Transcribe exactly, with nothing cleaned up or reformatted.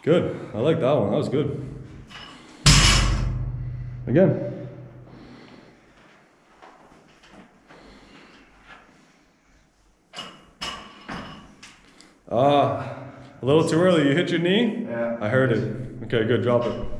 Good. I like that one. That was good. Again. Ah, a little too early. You hit your knee? Yeah. I heard it. Okay, good. Drop it.